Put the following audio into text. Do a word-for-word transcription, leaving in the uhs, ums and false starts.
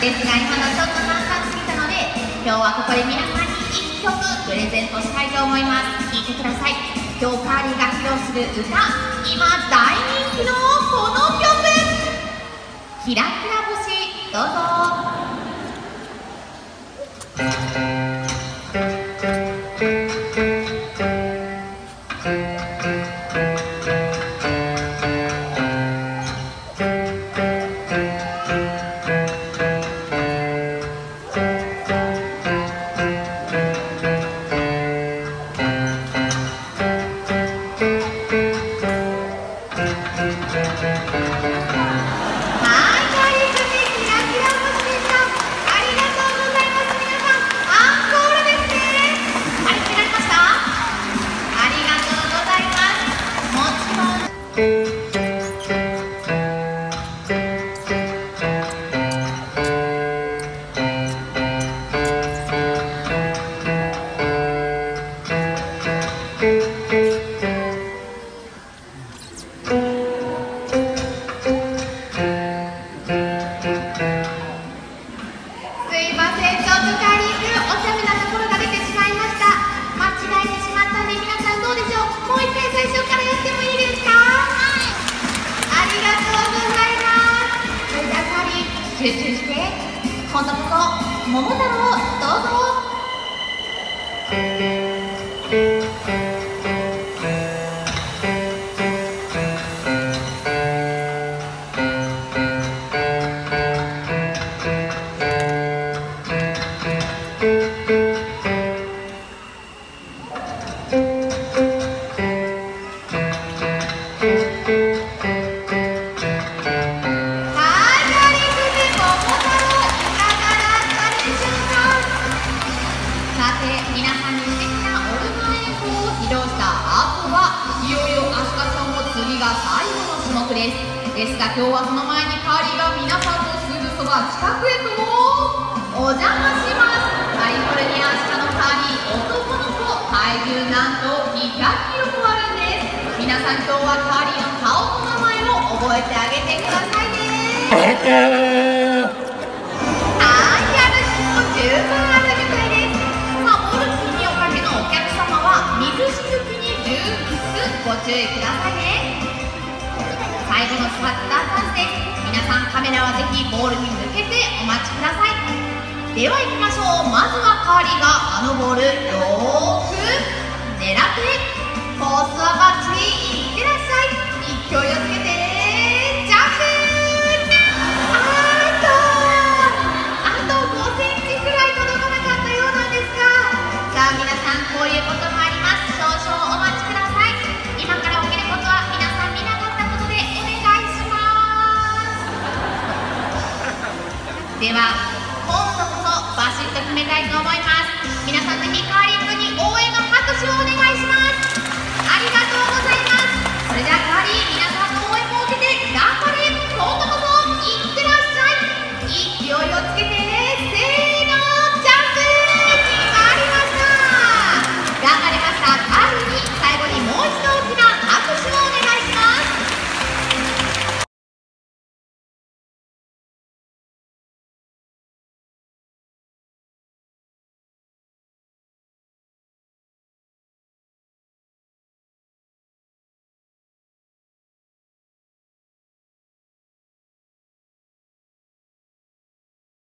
ですが、今のちょっと簡単すぎたので、今日はここで皆さんにいっきょくプレゼントしたいと思います。聴いてください。今日カーリーが披露する歌、今大人気のこの曲、キラキラ星、どうぞ。集中して、今度こそ桃太郎どうぞ。皆さんに素敵なオルガン演奏を披露した後はいよいよアシカちゃんも次が最後の種目です。ですが今日はその前にカーリーが皆さんのすぐそば近くへとお邪魔します。カリフォルニアアシカのカーリー、男の子、体重なんとにひゃくキロもあるんです。皆さん今日はカーリーの顔と名前を覚えてあげてくださいね。はい、やる気も十分あるみたいです。水しぶきに十分ご注意くださいね。最後のスパッターチャンスです。皆さんカメラはぜひボールに向けてお待ちください。では行きましょう。まずはカーリーがあのボールよーく狙ってコースはバッチリいってらっしゃい。勢いをつけてジャンプ。あーっとあとごセンチくらい届かなかったようなんですが、さあ皆さんこういうこともあります。少々お待ちください。今から起きることは皆さん見なかったことでお願いします。では